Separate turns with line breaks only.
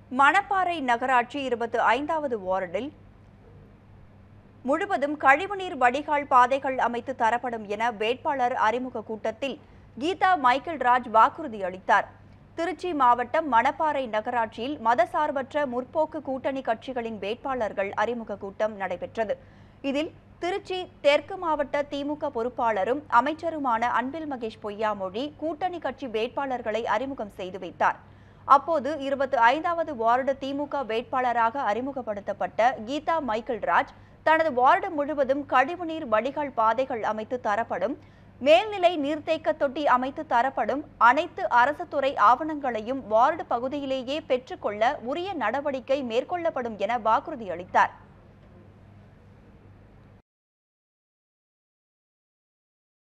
மணப்பாறை நகராட்சி 25வது வார்டில் முழுவதும் கழிவுநீர் வடிகால் பாதைகள் அமைத்து தரப்படும் என வேட்பாளர் அறிமுக கூட்டத்தில் கீதா மைக்கேல் ராஜ் வாக்குறுதி அளித்தார். திருச்சி மாவட்டம் மணப்பாறை நகராட்சியில் மதசார்பற்ற முற்போக்கு கூட்டணி கட்சிகளின் வேட்பாளர்கள் அறிமுக கூட்டம் நடைபெற்றது. இதில் திருச்சி தெற்கு மாவட்ட திமுக பொறுப்பாளரும் அமைச்சருமான அன்பில் மகேஷ் பொய்யாமொழி கூட்டணி கட்சி வேட்பாளர்களை அறிமுகம் செய்து வைத்தார். அப்போது 25வது வார்டு திமுக வேட்பாளராக அறிமுகப்படுத்தப்பட்ட கீதா மைக்கேல் ராஜ் தனது வார்டு முழுவதும் கழிவுநீர் வடிகால் பாதைகள் அமைத்து தரப்படும், மேல்நிலை நீர்த்தேக்க தொட்டி அமைத்து தரப்படும், அனைத்து அரசு துறை ஆவணங்களையும் வார்டு பகுதியிலேயே பெற்றுக்கொள்ள உரிய நடவடிக்கை மேற்கொள்ளப்படும் என வாக்குறுதி அளித்தார்.